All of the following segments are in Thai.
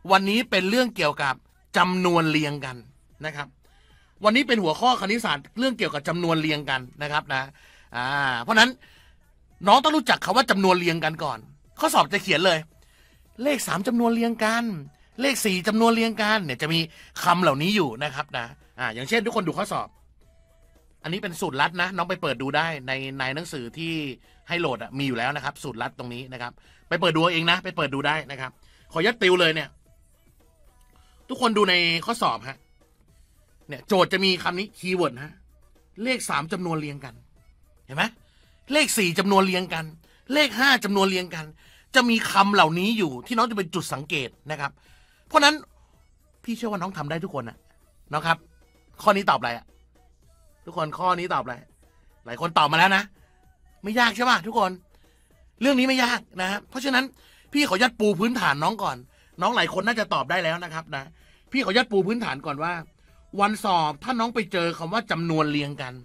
วันนี้เป็นเรื่องเกี่ยวกับจำนวนเรียงกันนะครับวันนี้เป็นหัวข้อคณิตศาสตร์เรื่องเกี่ยวกับจำนวนเรียงกันนะครับนะเพราะนั้นน้องต้องรู้จักคำว่าจำนวนเรียงกันก่อนข้อสอบจะเขียนเลยเลข3จำนวนเรียงกันเลข4จำนวนเรียงกันเนี่ยจะมีคำเหล่านี้อยู่นะครับนะอย่างเช่นทุกคนดูข้อสอบอันนี้เป็นสูตรลัดนะน้องไปเปิดดูได้ในหนังสือที่ให้โหลดมีอยู่แล้วนะครับสูตรลัดตรงนี้นะครับไปเปิดดูเองนะไปเปิดดูได้นะครับขอยัดติวเลยเนี่ยทุกคนดูในข้อสอบฮะเนี่ยโจทย์จะมีคำนี้คีย์เวิร์ดฮะเลข3จำนวนเรียงกันเห็นไหมเลข4จำนวนเรียงกันเลข5จำนวนเรียงกันจะมีคำเหล่านี้อยู่ที่น้องจะเป็นจุดสังเกตนะครับเพราะนั้นพี่เชื่อว่าน้องทำได้ทุกคนนะน้องครับข้อนี้ตอบอะไรทุกคนข้อนี้ตอบอะไรหลายคนตอบมาแล้วนะไม่ยากใช่ป่ะทุกคนเรื่องนี้ไม่ยากนะเพราะฉะนั้นพี่ขอยัดปูพื้นฐานน้องก่อนน้องหลายคนน่าจะตอบได้แล้วนะครับนะพี่ขอยัดปูพื้นฐานก่อนว่าวันสอบถ้าน้องไปเจอคำว่าจำนวนเรียงกัน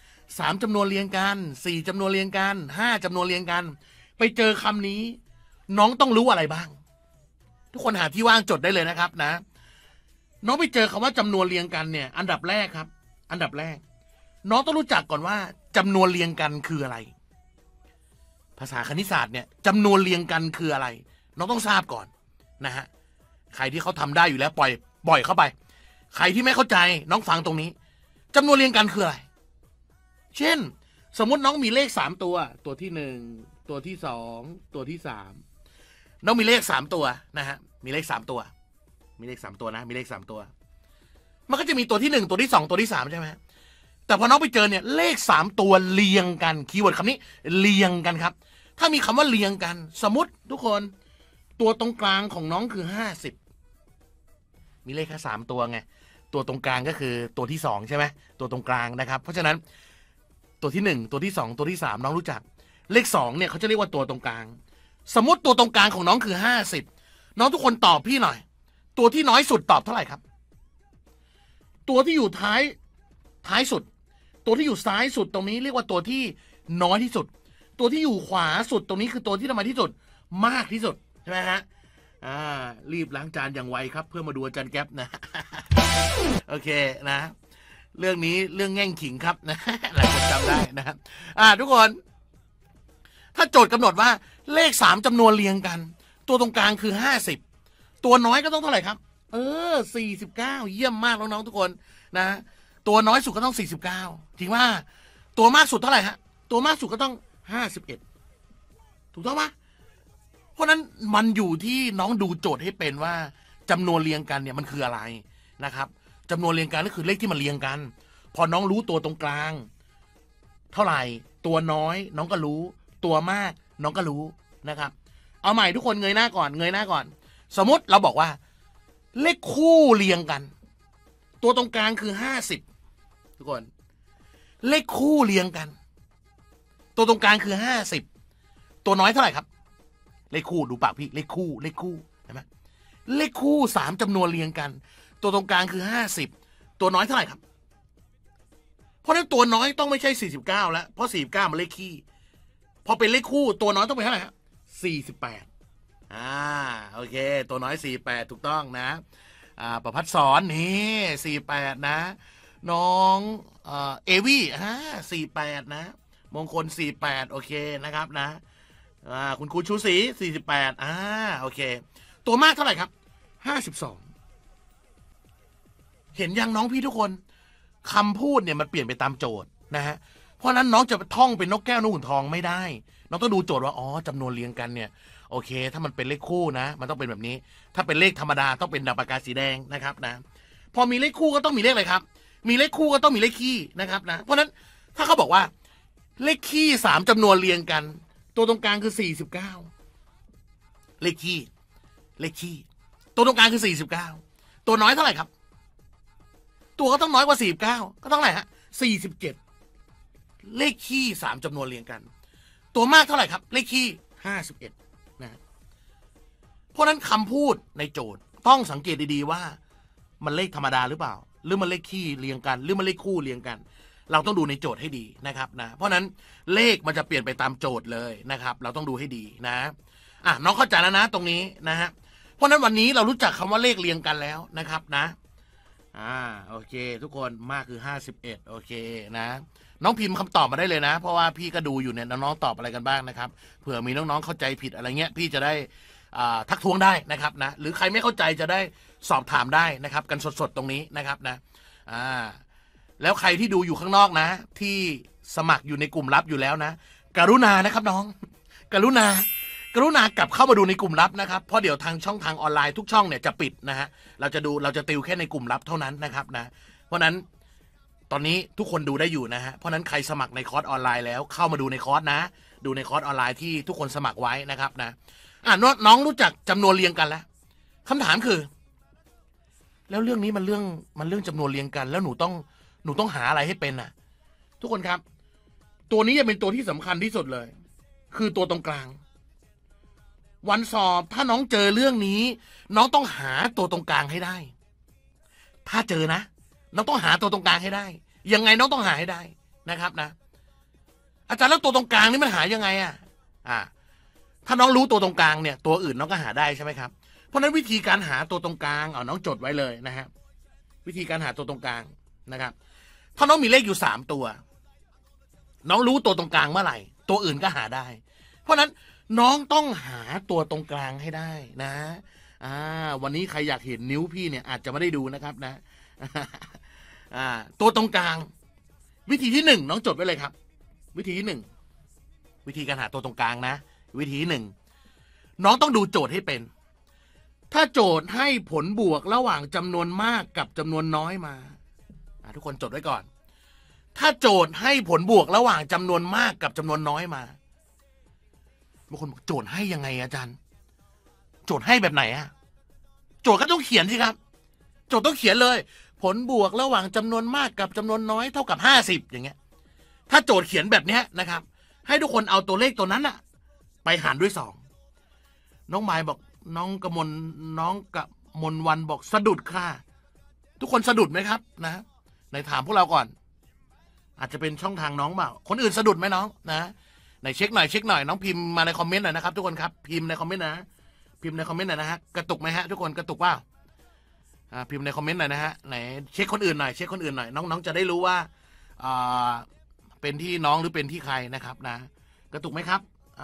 3จำนวนเรียงกัน4จำนวนเรียงกัน5จำนวนเรียงกันไปเจอคำนี้น้องต้องรู้อะไรบ้างทุกคนหาที่ว่างจดได้เลยนะครับนะน้องไปเจอคำว่าจำนวนเรียงกันเนี่ยอันดับแรกครับอันดับแรกน้องต้องรู้จักก่อนว่าจำนวนเรียงกันคืออะไรภาษาคณิตศาสตร์เนี่ยจำนวนเรียงกันคืออะไรน้องต้องทราบก่อนนะฮะใครที่เขาทำได้อยู่แล้วปล่อยเข้าไปใครที่ไม่เข้าใจน้องฟังตรงนี้จำนวนเรียงกันคืออะไรเช่นสมมุติน้องมีเลข3ตัวที่1ตัวที่2ตัวที่3น้องมีเลข3ตัวนะฮะมีเลข3ตัวมีเลข3ตัวนะมีเลข3ตัวมันก็จะมีตัวที่1ตัวที่2ตัวที่3ใช่ไหมแต่พอน้องไปเจอเนี่ยเลข3ตัวเรียงกันคีย์เวิร์ดคำนี้เรียงกันครับถ้ามีคำว่าเรียงกันสมมติทุกคนตัวตรงกลางของน้องคือ50มีเลขแค่3ตัวไงตัวตรงกลางก็คือตัวที่2ใช่ไหมตัวตรงกลางนะครับเพราะฉะนั้นตัวที่1ตัวที่2ตัวที่3น้องรู้จักเลข2เนี่ยเขาจะเรียกว่าตัวตรงกลางสมมติตัวตรงกลางของน้องคือ50น้องทุกคนตอบพี่หน่อยตัวที่น้อยสุดตอบเท่าไหร่ครับตัวที่อยู่ท้ายสุดตัวที่อยู่ซ้ายสุดตรงนี้เรียกว่าตัวที่น้อยที่สุดตัวที่อยู่ขวาสุดตรงนี้คือตัวที่ทำไมที่สุดมากที่สุดใช่ไหมฮะรีบล้างจานอย่างไวครับเพื่อมาดูอาจารย์แก๊ปนะ โอเคนะเรื่องนี้เรื่องแง่งขิงครับนะหลายคนจำได้นะครับทุกคนถ้าโจทย์กำหนดว่าเลข3จำนวนเรียงกันตัวตรงกลางคือ50ตัวน้อยก็ต้องเท่าไหร่ครับ49เยี่ยมมากน้องๆทุกคนนะตัวน้อยสุดก็ต้อง49จริงว่าตัวมากสุดเท่าไหร่ฮะตัวมากสุดก็ต้อง51ถูกต้องไหมเพราะนั้นมันอยู่ที่น้องดูโจทย์ให้เป็นว่าจำนวนเรียงกันเนี่ยมันคืออะไรนะครับจำนวนเรียงกันก็คือเลขที่มันเรียงกันพอน้องรู้ตัวตรงกลางเท่าไหร่ตัวน้อยน้องก็รู้ตัวมากน้องก็รู้นะครับเอาใหม่ทุกคนเงยหน้าก่อนสมมติเราบอกว่าเลขคู่เรียงกันตัวตรงกลางคือ50ทุกคนเลขคู่เรียงกันตัวตรงกลางคือ50ตัวน้อยเท่าไหร่ครับเลขคู่ดูปากพี่เลขคู่เห็นไหมเลขคู่3จำนวนเรียงกันตัวตรงกลางคือ50ตัวน้อยเท่าไหร่ครับเพราะฉะนั้นตัวน้อยต้องไม่ใช่49แล้วเพราะ49มันเลขคี่พอเป็นเลขคู่ตัวน้อยต้องเป็นเท่าไหร่ครับ48โอเคตัวน้อย48ถูกต้องนะประภัสสรนี่48นะน้องเอวี่48นะมงคล48โอเคนะครับนะคุณครูชูศรี48โอเคตัวมากเท่าไหร่ครับ52เห็นยังน้องพี่ทุกคนคำพูดเนี่ยมันเปลี่ยนไปตามโจทย์นะฮะเพราะนั้นน้องจะท่องเป็นนกแก้วนกขุนทองไม่ได้น้องต้องดูโจทย์ว่าจำนวนเรียงกันเนี่ยโอเคถ้ามันเป็นเลขคู่นะมันต้องเป็นแบบนี้ถ้าเป็นเลขธรรมดาต้องเป็นดาวปากกาสีแดงนะครับนะพอมีเลขคู่ก็ต้องมีเลขอะไรครับมีเลขคู่ก็ต้องมีเลขคี่นะครับนะเพราะนั้นถ้าเขาบอกว่าเลขคี่3จำนวนเรียงกันตัวตรงกลางคือ49เลขคี่ตัวตรงกลางคือ49ตัวน้อยเท่าไหร่ครับตัวก็ต้องน้อยกว่า49ก็ต้องเท่าไหร่ฮะ47เลขคี่3จำนวนเรียงกันตัวมากเท่าไหร่ครับเลขคี่51นะเพราะนั้นคำพูดในโจทย์ต้องสังเกตดีๆว่ามันเลขธรรมดาหรือเปล่าหรือมันเลขคี่เรียงกันหรือมันเลขคู่เรียงกันเราต้องดูในโจทย์ให้ดีนะครับนะเพราะนั้นเลขมันจะเปลี่ยนไปตามโจทย์เลยนะครับเราต้องดูให้ดีนะน้องเข้าใจแล้วนะตรงนี้นะฮะเพราะนั้นวันนี้เรารู้จักคำว่าเลขเรียงกันแล้วนะครับนะโอเคทุกคนมากคือ51โอเคนะน้องพิมพ์คำตอบมาได้เลยนะเพราะว่าพี่ก็ดูอยู่เนี่ยน้องๆตอบอะไรกันบ้างนะครับเผื่อมีน้องๆเข้าใจผิดอะไรเงี้ยพี่จะได้ทักท้วงได้นะครับนะหรือใครไม่เข้าใจจะได้สอบถามได้นะครับกันสดๆตรงนี้นะครับนะแล้วใครที่ดูอยู่ข้างนอกนะที่สมัครอยู่ในกลุ่มลับอยู่แล้วนะกรุณานะครับน้องกรุณากลับเข้ามาดูในกลุ่มลับนะครับเพราะเดี๋ยวทางช่องทางออนไลน์ทุกช่องเนี่ยจะปิดนะฮะเราจะติวแค่ในกลุ่มลับเท่านั้นนะครับนะเพราะนั้นตอนนี้ทุกคนดูได้อยู่นะฮะเพราะนั้นใครสมัครในคอร์สออนไลน์แล้วเข้ามาดูในคอร์สนะดูในคอร์สออนไลน์ที่ทุกคนสมัครไว้นะครับนะน้องรู้จักจำนวนเรียงกันแล้วคำถามคือแล้วเรื่องนี้มันเรื่องจำนวนเรียงกันแล้วหนูต้องหาอะไรให้เป็นน่ะทุกคนครับตัวนี้จะเป็นตัวที่สำคัญที่สุดเลยคือตัวตรงกลางวันสอบถ้าน้องเจอเรื่องนี้น้องต้องหาตัวตรงกลางให้ได้ถ้าเจอนะน้องต้องหาตัวตรงกลางให้ได้ยังไงน้องต้องหาให้ได้นะครับนะอาจารย์แล้วตัวตรงกลางนี่มันหายังไงถ้าน้องรู้ตัวตรงกลางเนี่ยตัวอื่นน้องก็หาได้ใช่ไหมครับเพราะนั้นวิธีการหาตัวตรงกลางน้องจดไว้เลยนะฮะวิธีการหาตัวตรงกลางนะครับถ้าน้องมีเลขอยู่3ตัวน้องรู้ตัวตรงกลางเมื่อไหร่ตัวอื่นก็หาได้เพราะนั้นน้องต้องหาตัวตรงกลางให้ได้นะวันนี้ใครอยากเห็นนิ้วพี่เนี่ยอาจจะไม่ได้ดูนะครับนะตัวตรงกลางวิธีที่1น้องจดไว้เลยครับวิธีที่1วิธีการหาตัวตรงกลางนะวิธีที่1น้องต้องดูโจทย์ให้เป็นถ้าโจทย์ให้ผลบวกระหว่างจำนวนมากกับจำนวนน้อยมาทุกคนจดไว้ก่อนถ้าโจทย์ให้ผลบวกระหว่างจำนวนมากกับจำนวนน้อยมาบางคนบอกโจทย์ให้ยังไงอาจารย์โจทย์ให้แบบไหนโจทย์ก็ต้องเขียนสิครับโจทย์ต้องเขียนเลยผลบวกระหว่างจำนวนมากกับจำนวนน้อยเท่ากับ50อย่างเงี้ยถ้าโจทย์เขียนแบบนี้นะครับให้ทุกคนเอาตัวเลขตัวนั้นไปหารด้วย2น้องไม้บอกน้องกมลวันบอกสะดุดค่ะทุกคนสะดุดไหมครับนะในถามพวกเราก่อนอาจจะเป็นช่องทางน้องเปล่าคนอื่นสะดุดไหมน้องนะไหนเช็คหน่อยน้องพิมพ์มาในคอมเมนต์หน่อยนะครับทุกคนครับพิมพ์ในคอมเมนต์นะพิมพ์ในคอมเมนต์หน่อยนะฮะกระตุกไหมฮะทุกคนกระตุกเปล่าพิมพ์ในคอมเมนต์หน่อยนะฮะไหนเช็คคนอื่นหน่อยน้องจะได้รู้ว่าเป็นที่น้องหรือเป็นที่ใครนะครับนะกระตุกไหมครับ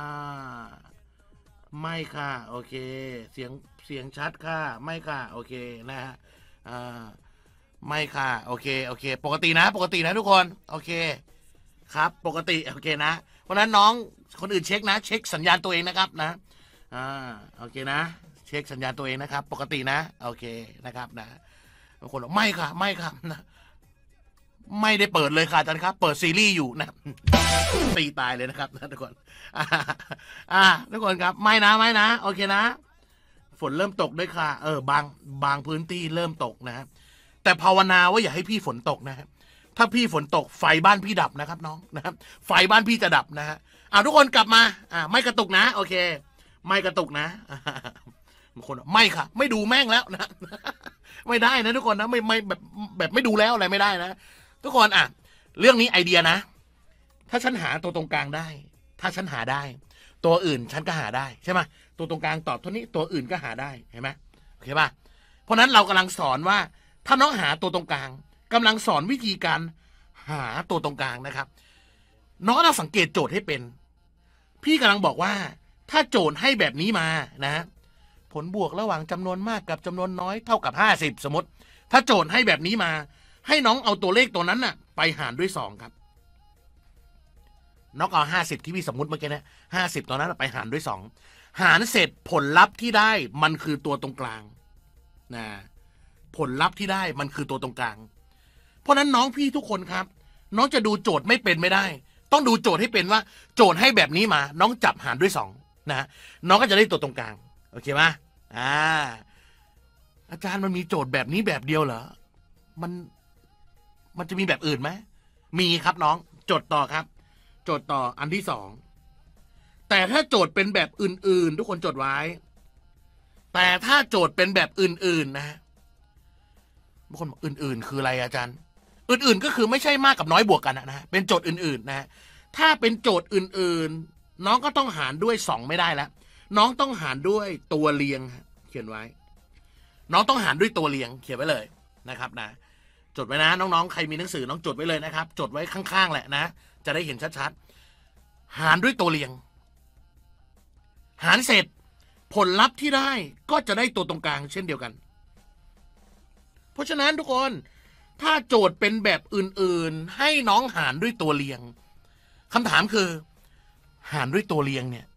ไม่ค่ะโอเคเสียงชัดค่ะไม่ค่ะโอเคนะฮะไม่ค่ะโอเคปกตินะทุกคนโอเคครับปกติโอเคนะเพราะนั้นน้องคนอื่นเช็คนะเช็คสัญญาณตัวเองนะครับนะโอเคนะเช็คสัญญาณตัวเองนะครับปกตินะโอเคนะครับนะบางคนบอกไม่ค่ะนะไม่ได้เปิดเลยค่ะอาจารย์ครับเปิดซีรีส์อยู่นะตีตายเลยนะครับนะทุกคนทุกคนครับไม่นะโอเคนะฝนเริ่มตกด้วยค่ะบางพื้นที่เริ่มตกนะครับแต่ภาวนาว่าอย่าให้พี่ฝนตกนะครับถ้าพี่ฝนตกไฟบ้านพี่ดับนะครับน้องนะครับไฟบ้านพี่จะดับนะฮะทุกคนกลับมาไม่กระตุกนะโอเคไม่กระตุกนะบางคนไม่ค่ะไม่ดูแม่งแล้วนะไม่ได้นะทุกคนนะไม่แบบไม่ดูแล้วอะไรไม่ได้นะทุกคนเรื่องนี้ไอเดียนะถ้าฉันหาตัวตรงกลางได้ถ้าฉันหาได้ตัวอื่นฉันก็หาได้ใช่ไหมตัวตรงกลางตอบเท่านี้ตัวอื่นก็หาได้เห็นไหมโอเคป่ะเพราะนั้นเรากำลังสอนว่าถ้าน้องหาตัวตรงกลางกำลังสอนวิธีการหาตัวตรงกลางนะครับน้องต้องสังเกตโจทย์ให้เป็นพี่กำลังบอกว่าถ้าโจทย์ให้แบบนี้มานะผลบวกระหว่างจำนวนมากกับจำนวนน้อยเท่ากับ50สมมติถ้าโจทย์ให้แบบนี้มาให้น้องเอาตัวเลขตัวนั้นไปหารด้วย2ครับน้องเอา50ที่พี่สมมติเมื่อกี้นะ50ตัวนั้นไปหารด้วย2หารเสร็จผลลัพธ์ที่ได้มันคือตัวตรงกลางนะผลลัพธ์ที่ได้มันคือตัวตรงกลางเพราะนั้นน้องพี่ทุกคนครับน้องจะดูโจทย์ไม่เป็นไม่ได้ต้องดูโจทย์ให้เป็นว่าโจทย์ให้แบบนี้มาน้องจับหารด้วย2นะน้องก็จะได้ตัวตรงกลางโอเคไหมอาจารย์มันมีโจทย์แบบนี้แบบเดียวเหรอมันจะมีแบบอื่นไหมมีครับน้องจดต่อครับจดต่ออันที่2แต่ถ้าโจทย์เป็นแบบอื่นๆทุกคนจดไว้แต่ถ้าโจทย์เป็นแบบอื่นๆนะบางคนบอกอื่นๆคืออะไรอาจารย์อื่นๆก็คือไม่ใช่มากกับน้อยบวกกันนะเป็นโจทย์อื่นๆนะถ้าเป็นโจทย์อื่นๆน้องก็ต้องหารด้วย2ไม่ได้แล้วน้องต้องหารด้วยตัวเรียงเขียนไว้ น้องต้องหารด้วยตัวเรียงเขียนไว้เลยนะครับนะจดไว้นะน้องๆใครมีหนังสือน้องจดไว้เลยนะครับจดไว้ข้างๆแหละนะจะได้เห็นชัดๆหารด้วยตัวเรียงหารเสร็จผลลัพธ์ที่ได้ก็จะได้ตัวตรงกลางเช่นเดียวกันเพราะฉะนั้นทุกคนถ้าโจทย์เป็นแบบอื่นๆให้น้องหารด้วยตัวเรียงคำถามคือหารด้วยตัวเรียงเนี่ย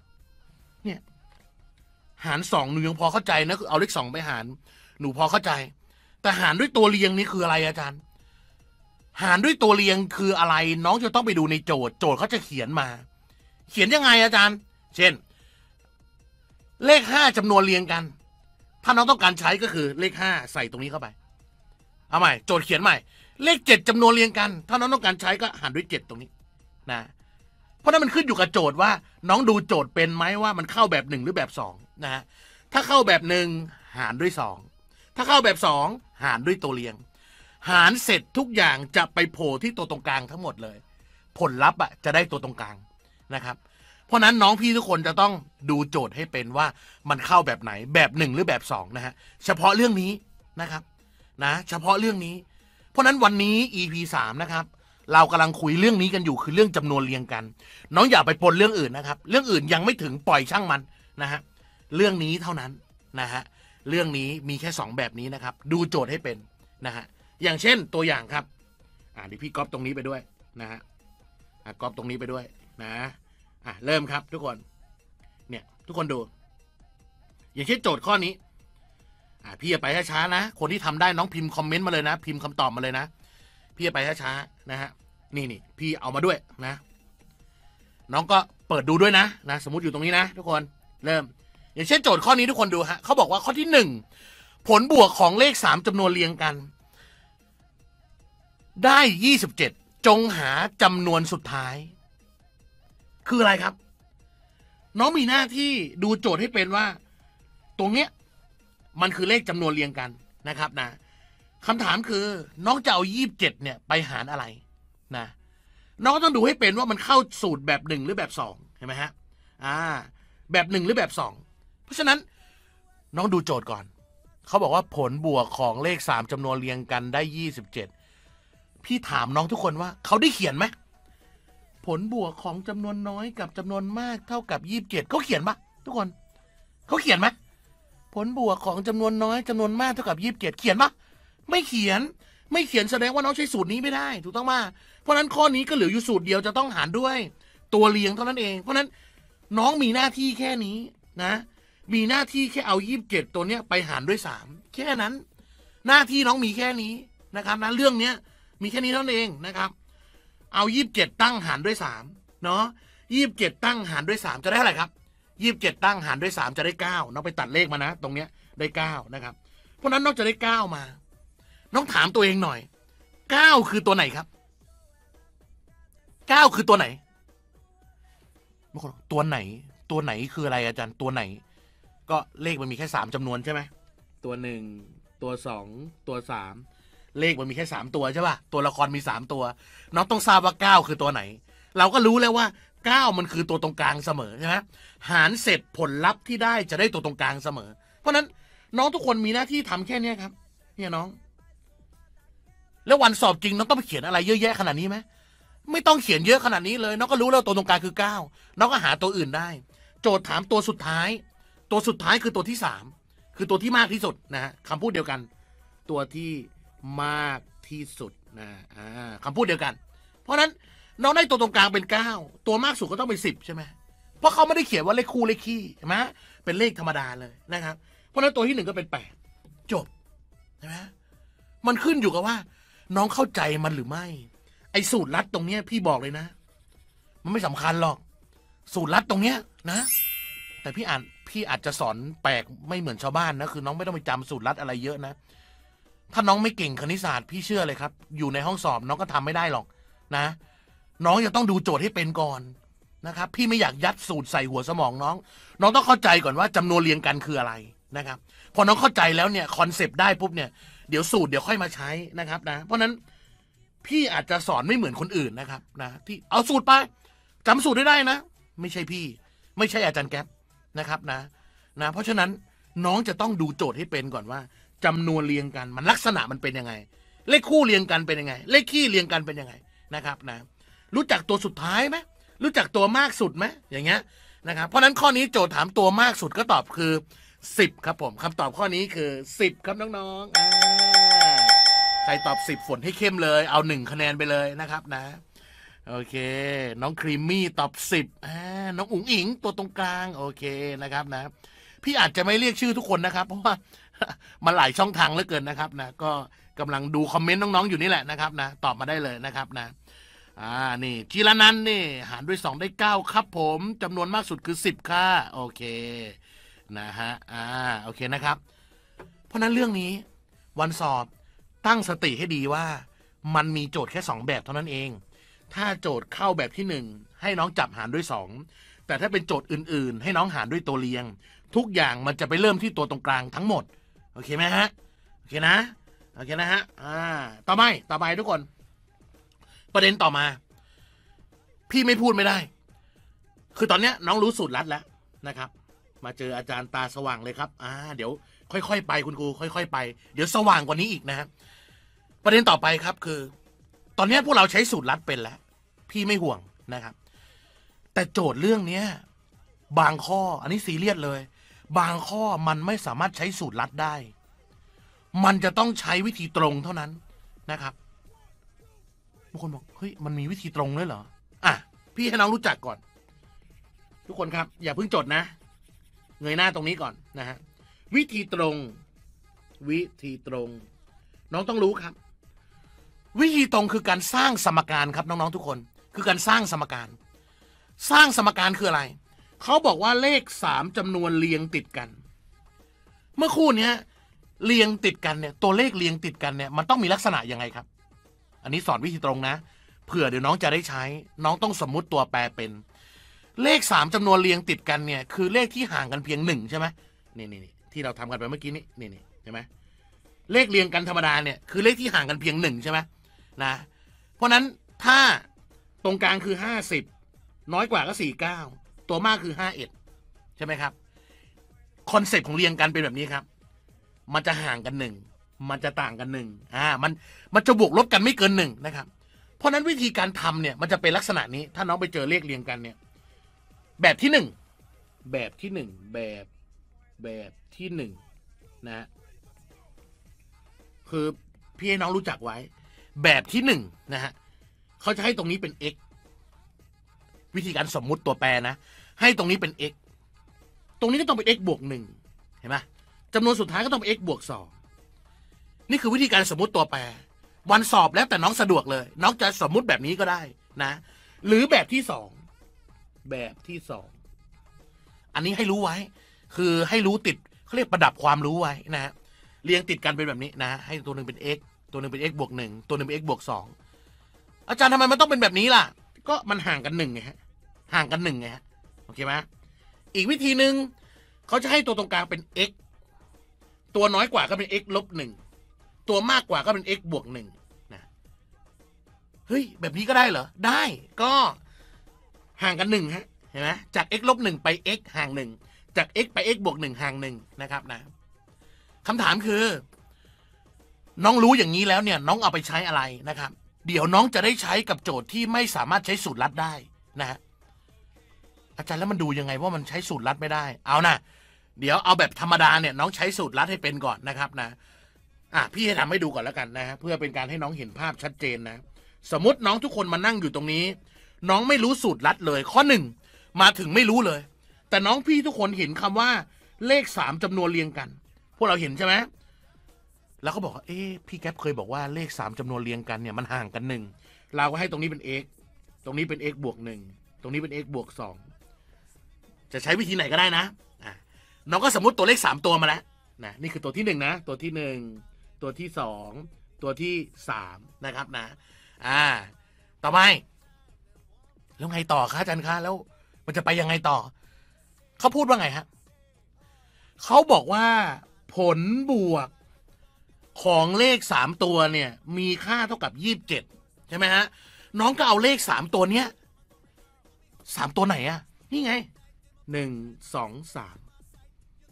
หาร2หนูยังพอเข้าใจนะคือเอาเลข2ไปหารหนูพอเข้าใจแต่หารด้วยตัวเรียงนี่คืออะไรอาจารย์หารด้วยตัวเรียงคืออะไรน้องจะต้องไปดูในโจทย์เขาจะเขียนมาเขียนยังไงอาจารย์เช่นเลข5จำนวนเรียงกันถ้าน้องต้องการใช้ก็คือเลข5ใส่ตรงนี้เข้าไปเอาใหม่โจทย์เขียนใหม่เลข7จำนวนเรียงกันถ้าน้องต้องการใช้ก็หารด้วย7ตรงนี้นะเพราะนั้นมันขึ้นอยู่กับโจทย์ว่าน้องดูโจทย์เป็นไหมว่ามันเข้าแบบ1หรือแบบ2นะฮะถ้าเข้าแบบ1หารด้วย2ถ้าเข้าแบบ2หารด้วยตัวเรียงหารเสร็จทุกอย่างจะไปโผล่ที่ตัวตรงกลางทั้งหมดเลยผลลัพธ์จะได้ตัวตรงกลางนะครับเพราะนั้นน้องพี่ทุกคนจะต้องดูโจทย์ให้เป็นว่ามันเข้าแบบไหนแบบ1หรือแบบ2นะฮะเฉพาะเรื่องนี้นะครับนะเฉพาะเรื่องนี้เพราะนั้นวันนี้ EP 3นะครับเรากำลังคุยเรื่องนี้กันอยู่คือเรื่องจำนวนเรียงกันน้องอย่าไปปนเรื่องอื่นนะครับเรื่องอื่นยังไม่ถึงปล่อยช่างมันนะฮะเรื่องนี้เท่านั้นนะฮะเรื่องนี้มีแค่2แบบนี้นะครับดูโจทย์ให้เป็นนะฮะอย่างเช่นตัวอย่างครับเดี๋ยวพี่ก๊อปตรงนี้ไปด้วยนะฮะก๊อปตรงนี้ไปด้วยนะเริ่มครับทุกคนเนี่ยทุกคนดูอย่างเช่นโจทย์ข้อนี้พี่จะไปช้าๆนะคนที่ทำได้น้องพิมพ์คอมเมนต์มาเลยนะพิมพ์คำตอบมาเลยนะพี่จะไปช้าๆนะฮะนี่พี่เอามาด้วยนะน้องก็เปิดดูด้วยนะสมมติอยู่ตรงนี้นะทุกคนเริ่มอย่างเช่นโจทย์ข้อนี้ทุกคนดูฮะเขาบอกว่าข้อที่1ผลบวกของเลข3จำนวนเรียงกันได้27จงหาจำนวนสุดท้ายคืออะไรครับน้องมีหน้าที่ดูโจทย์ให้เป็นว่าตรงเนี้ยมันคือเลขจำนวนเรียงกันนะครับนะคำถามคือน้องจะเอา27เนี่ยไปหารอะไรนะน้องต้องดูให้เป็นว่ามันเข้าสูตรแบบ1หรือแบบ2เห็นไหมฮะแบบ1หรือแบบ2เพราะฉะนั้นน้องดูโจทย์ก่อนเขาบอกว่าผลบวกของเลข3จำนวนเรียงกันได้27พี่ถามน้องทุกคนว่าเขาได้เขียนไหมผลบวกของจำนวนน้อยกับจำนวนมากเท่ากับ27เขาเขียนปะทุกคนเขาเขียนไหมผลบวกของจำนวนน้อยจำนวนมากเท่ากับ27เขียนปะไม่เขียนแสดงว่าน้องใช้สูตรนี้ไม่ได้ถูกต้องมากเพราะนั้นข้อนี้ก็เหลืออยู่สูตรเดียวจะต้องหารด้วยตัวเรียงเท่านั้นเองเพราะนั้นน้องมีหน้าที่แค่นี้นะมีหน้าที่แค่เอา27ตัวเนี้ยไปหารด้วย3แค่นั้นหน้าที่น้องมีแค่นี้นะครับนะเรื่องเนี้ยมีแค่นี้เท่านั้นเองนะครับเอา27ตั้งหารด้วย3เนาะ27ตั้งหารด้วย3จะได้เท่าไหร่ครับ27ตั้งหารด้วย3จะได้9น้องไปตัดเลขมานะตรงเนี้ยได้9นะครับเพราะนั้นน้องจะได้9มาน้องถามตัวเองหน่อย9คือตัวไหนครับ9คือตัวไหนตัวไหนคืออะไรอาจารย์ตัวไหนก็เลขมันมีแค่3จำนวนใช่ไหมตัว1ตัว2ตัว3เลขมันมีแค่3ตัวใช่ป่ะตัวละครมี3ตัวน้องต้องทราบว่า9คือตัวไหนเราก็รู้แล้วว่า9มันคือตัวตรงกลางเสมอใช่ไหมหารเสร็จผลลัพธ์ที่ได้จะได้ตัวตรงกลางเสมอเพราะนั้นน้องทุกคนมีหน้าที่ทำแค่นี้ครับเนี่ยน้องแล้ววันสอบจริงน้องต้องไปเขียนอะไรเยอะแยะขนาดนี้ไหมไม่ต้องเขียนเยอะขนาดนี้เลยน้องก็รู้แล้วตัวตรงกลางคือ9น้องก็หาตัวอื่นได้โจทย์ถามตัวสุดท้ายคือตัวที่3คือตัวที่มากที่สุดนะฮะคำพูดเดียวกันตัวที่มากที่สุดนะคำพูดเดียวกันเพราะนั้นน้องได้ตัวตรงกลางเป็น9ตัวมากสุดก็ต้องเป็น10ใช่ไหมเพราะเขาไม่ได้เขียนว่าเลขคู่เลขคี่ใช่ไหมเป็นเลขธรรมดาเลยนะครับเพราะนั้นตัวที่1ก็เป็น8จบใช่ไหมมันขึ้นอยู่กับว่าน้องเข้าใจมันหรือไม่ไอ้สูตรลัดตรงเนี้ยพี่บอกเลยนะมันไม่สำคัญหรอกสูตรลัดตรงเนี้ยนะแต่พี่อาจจะสอนแปลกไม่เหมือนชาวบ้านนะคือน้องไม่ต้องไปจำสูตรลัดอะไรเยอะนะถ้าน้องไม่เก่งคณิตศาสตร์พี่เชื่อเลยครับอยู่ในห้องสอบน้องก็ทำไม่ได้หรอกนะน้องจะต้องดูโจทย์ให้เป็นก่อนนะครับพี่ไม่อยากยัดสูตรใส่หัวสมองน้องต้องเข้าใจก่อนว่าจำนวนเรียงกันคืออะไรนะครับพอน้องเข้าใจแล้วเนี่ยคอนเซปต์ได้ปุ๊บเนี่ยเดี๋ยวสูตรเดี๋ยวค่อยมาใช้นะครับนะเพราะนั้นพี่อาจจะสอนไม่เหมือนคนอื่นนะครับนะที่เอาสูตรไปจำสูตรได้นะไม่ใช่พี่ไม่ใช่อาจารย์แก๊ปนะครับนะเพราะฉะนั้นน้องจะต้องดูโจทย์ให้เป็นก่อนว่าจำนวนเรียงกันมันลักษณะมันเป็นยังไงเลขคู่เรียงกันเป็นยังไงเลขคี่เรียงกันเป็นยังไงนะครับนะรู้จักตัวสุดท้ายไหมรู้จักตัวมากสุดไหมอย่างเงี้ยนะครับเพราะนั้นข้อนี้โจทย์ถามตัวมากสุดก็ตอบคือ10ครับผมคำตอบข้อนี้คือ10ครับน้องๆใครตอบ10ฝนให้เข้มเลยเอา1คะแนนไปเลยนะครับนะโอเคน้องครีมมี่ตอบ10น้องอุ๋งอิงตัวตรงกลางโอเคนะครับนะพี่อาจจะไม่เรียกชื่อทุกคนนะครับเพราะว่ามันหลายช่องทางเหลือเกินนะครับนะก็กำลังดูคอมเมนต์น้องๆอยู่นี่แหละนะครับนะตอบมาได้เลยนะครับนะนี่จีรนันท์นี่หารด้วย2ได้9ครับผมจำนวนมากสุดคือ10ค่ะโอเคนะฮะโอเคนะครับเพราะนั้นเรื่องนี้วันสอบตั้งสติให้ดีว่ามันมีโจทย์แค่2แบบเท่านั้นเองถ้าโจทย์เข้าแบบที่1ให้น้องจับหารด้วย2แต่ถ้าเป็นโจทย์อื่นๆให้น้องหารด้วยตัวเรียงทุกอย่างมันจะไปเริ่มที่ตัวตรงกลางทั้งหมดโอเคไหมฮะโอเคนะโอเคนะฮะต่อไปทุกคนประเด็นต่อมาพี่ไม่พูดไม่ได้คือตอนเนี้ยน้องรู้สูตรลัดแล้วนะครับมาเจออาจารย์ตาสว่างเลยครับเดี๋ยวค่อยๆไปคุณครูค่อยๆไปเดี๋ยวสว่างกว่านี้อีกนะครับประเด็นต่อไปครับคือตอนนี้พวกเราใช้สูตรลัดเป็นแล้วพี่ไม่ห่วงนะครับแต่โจทย์เรื่องนี้บางข้ออันนี้ซีเรียสเลยบางข้อมันไม่สามารถใช้สูตรลัดได้มันจะต้องใช้วิธีตรงเท่านั้นนะครับบางคนบอกเฮ้ยมันมีวิธีตรงด้วยเหรอพี่ให้น้องรู้จักก่อนทุกคนครับอย่าเพิ่งจดนะเงยหน้าตรงนี้ก่อนนะฮะวิธีตรงน้องต้องรู้ครับวิธีตรงคือการสร้างสมการครับน้องๆทุกคนคือการสร้างสมการคืออะไรเขาบอกว่าเลข3จำนวนเรียงติดกันเมื่อคู่นี้เรียงติดกันเนี่ยตัวเลขเรียงติดกันเนี่ยมันต้องมีลักษณะยังไงครับอันนี้สอนวิธีตรงนะเผื่อเดี๋ยวน้องจะได้ใช้น้องต้องสมมุติตัวแปรเป็นเลข3จำนวนเรียงติดกันเนี่ยคือเลขที่ห่างกันเพียง1ใช่ไหมนี่ที่เราทำกันไปเมื่อกี้นี่ใช่ไหมเลขเรียงกันธรรมดาเนี่ยคือเลขที่ห่างกันเพียง1ใช่ไหมนะเพราะนั้นถ้าตรงกลางคือ50น้อยกว่าก็49ตัวมากคือ51ใช่ไหมครับคอนเซ็ปต์ของเรียงกันเป็นแบบนี้ครับมันจะห่างกัน1มันจะต่างกัน1มันจะบวกลบกันไม่เกิน1นะครับเพราะนั้นวิธีการทำเนี่ยมันจะเป็นลักษณะนี้ถ้าน้องไปเจอเลขเรียงกันเนี่ยแบบที่1นะคือพี่ให้น้องรู้จักไว้แบบที่1นะฮะเขาจะให้ตรงนี้เป็น x วิธีการสมมุติตัวแปรนะให้ตรงนี้เป็น x ตรงนี้ก็ต้องเป็น x บวก1เห็นไหมจำนวนสุดท้ายก็ต้องเป็น x บวก2นี่คือวิธีการสมมุติตัวแปรวันสอบแล้วแต่น้องสะดวกเลยน้องจะสมมุติแบบนี้ก็ได้นะหรือแบบที่2อันนี้ให้รู้ไว้คือให้รู้ติดเขาเรียกประดับความรู้ไว้นะฮะเรียงติดกันเป็นแบบนี้นะให้ตัวหนึ่งเป็น x ตัวหนึ่งเป็น x บวก1ตัวหนึ่งเป็น x บวก2อาจารย์ทำไมมันต้องเป็นแบบนี้ล่ะก็มันห่างกัน1ไงฮะห่างกัน1ไงฮะโอเคไหมอีกวิธีหนึ่งเขาจะให้ตัวตรงกลางเป็น x ตัวน้อยกว่าก็เป็น x ลบ1ตัวมากกว่าก็เป็น x บวก1นะเฮ้ยแบบนี้ก็ได้เหรอได้ก็ห่างกัน1ฮะเห็นไหมจาก x ลบ1ไป x ห่าง1จาก x ไป x บวก1ห่าง1นะครับนะคำถามคือน้องรู้อย่างนี้แล้วเนี่ยน้องเอาไปใช้อะไรนะครับเดี๋ยวน้องจะได้ใช้กับโจทย์ที่ไม่สามารถใช้สูตรลัดได้นะฮะอาจารย์แล้วมันดูยังไงว่ามันใช้สูตรลัดไม่ได้เอานะเดี๋ยวเอาแบบธรรมดาเนี่ยน้องใช้สูตรลัดให้เป็นก่อนนะครับนะพี่ให้ทำให้ดูก่อนแล้วกันนะฮะเพื่อเป็นการให้น้องเห็นภาพชัดเจนนะสมมติน้องทุกคนมานั่งอยู่ตรงนี้น้องไม่รู้สูตรลัดเลยข้อ1มาถึงไม่รู้เลยแต่น้องพี่ทุกคนเห็นคำว่าเลข3จำนวนเรียงกันพวกเราเห็นใช่ไหมแล้วเขาบอกว่าพี่แก๊ปเคยบอกว่าเลข3จำนวนเรียงกันเนี่ยมันห่างกัน1เราก็ให้ตรงนี้เป็น x ตรงนี้เป็น x บวก1ตรงนี้เป็น x บวก2จะใช้วิธีไหนก็ได้นะน้องก็สมมติตัวเลข3ตัวมาแล้วนะนี่คือตัวที่1นะตัวที่1ตัวที่2ตัวที่3นะครับนะต่อไปแล้วไงต่อคะอาจารย์คะแล้วมันจะไปยังไงต่อเขาพูดว่าไงฮะเขาบอกว่าผลบวกของเลข3ตัวเนี่ยมีค่าเท่ากับ27ใช่ไหมฮะน้องก็เอาเลข3ตัวเนี้ย3ตัวไหนนี่ไง1 2 3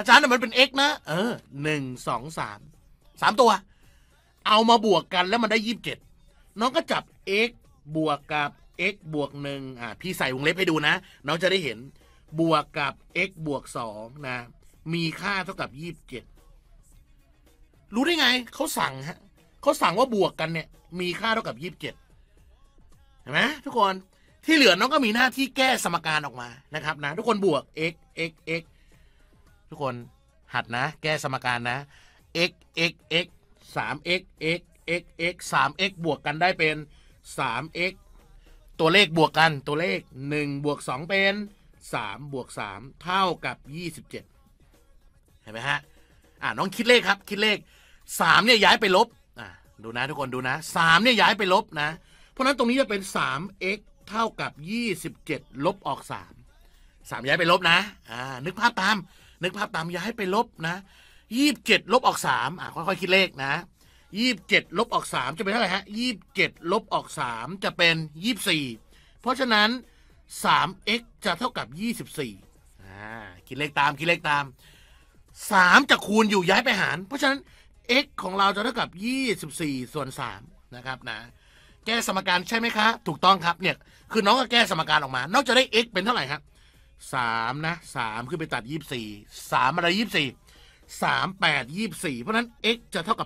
อาจารย์มันเป็น x นะ1 2 3ตัวเอามาบวกกันแล้วมันได้27น้องก็จับ x บวกกับ x บวก1พี่ใส่วงเล็บให้ดูนะน้องจะได้เห็นบวกกับ x บวก2นะมีค่าเท่ากับ27รู้ได้ไงเขาสั่งฮะเขาสั่งว่าบวกกันเนี่ยมีค่าเท่ากับ27เห็นไหมทุกคนที่เหลือน้องก็มีหน้าที่แก้สมการออกมานะครับนะทุกคนบวก x x x ทุกคนหัดนะแก้สมการนะ x x x 3x x x x 3x บวกกันได้เป็น 3x ตัวเลขบวกกันตัวเลข1บวก2เป็น3บวก3เท่ากับ27เห็นไหมฮะน้องคิดเลขครับคิดเลข3เนี่ยย้ายไปลบดูนะทุกคนดูนะ3เนี่ยย้ายไปลบนะเพราะนั้นตรงนี้จะเป็น 3x เท่ากับ27ลบออก3ย้ายไปลบนะนึกภาพตามย้ายไปลบนะ27ลบออก3ค่อยๆคิดเลขนะ27ลบออก3จะเป็นเท่าไหร่ฮะ27ลบออก3จะเป็น24เพราะฉะนั้น 3x จะเท่ากับ24คิดเลขตาม3จะคูณอยู่ย้ายไปหารเพราะฉะนั้น x ของเราจะเท่ากับ24ส่วน3นะครับนะแก้สมการใช่ไหมคะถูกต้องครับเนี่ยคือน้องก็แก้สมการออกมานอกจะได้ x เป็นเท่าไหร่ครับ3นะ3ขึ้นไปตัด24 3อะไร24 3 8 24เพราะนั้น x จะเท่ากับ